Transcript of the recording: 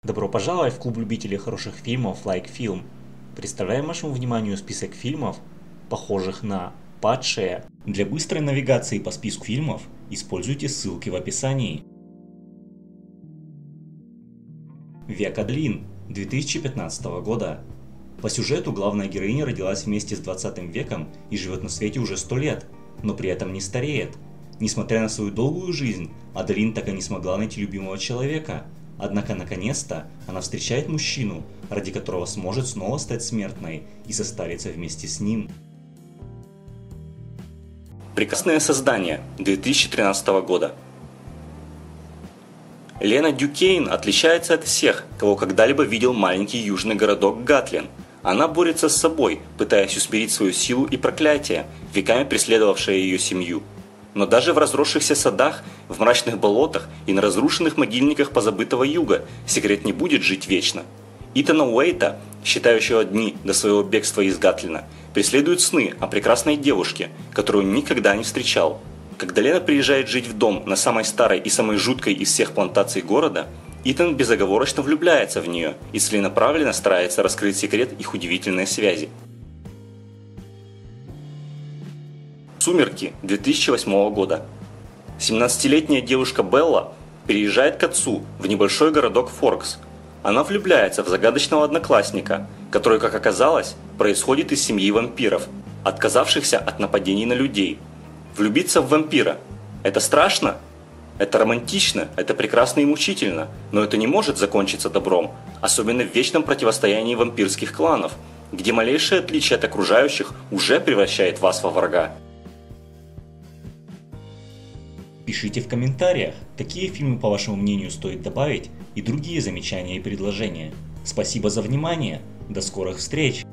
Добро пожаловать в клуб любителей хороших фильмов Like Film. Представляем вашему вниманию список фильмов, похожих на «Падшие». Для быстрой навигации по списку фильмов используйте ссылки в описании. Век Аделин 2015 года. По сюжету главная героиня родилась вместе с 20 веком и живет на свете уже 100 лет, но при этом не стареет. Несмотря на свою долгую жизнь, Аделин так и не смогла найти любимого человека. Однако наконец-то она встречает мужчину, ради которого сможет снова стать смертной и состариться вместе с ним. Прекрасное создание 2013 года. Лена Дюкейн отличается от всех, кого когда-либо видел маленький южный городок Гатлин. Она борется с собой, пытаясь усмирить свою силу и проклятие, веками преследовавшее ее семью. Но даже в разросшихся садах, в мрачных болотах и на разрушенных могильниках позабытого юга секрет не будет жить вечно. Итана Уэйта, считающего дни до своего бегства из Гатлина, преследуют сны о прекрасной девушке, которую он никогда не встречал. Когда Лена приезжает жить в дом на самой старой и самой жуткой из всех плантаций города, Итан безоговорочно влюбляется в нее и целенаправленно старается раскрыть секрет их удивительной связи. Сумерки 2008 года. 17-летняя девушка Белла переезжает к отцу в небольшой городок Форкс. Она влюбляется в загадочного одноклассника, который, как оказалось, происходит из семьи вампиров, отказавшихся от нападений на людей. Влюбиться в вампира – это страшно? Это романтично, это прекрасно и мучительно, но это не может закончиться добром, особенно в вечном противостоянии вампирских кланов, где малейшее отличие от окружающих уже превращает вас во врага. Пишите в комментариях, какие фильмы, по вашему мнению, стоит добавить, и другие замечания и предложения. Спасибо за внимание, до скорых встреч!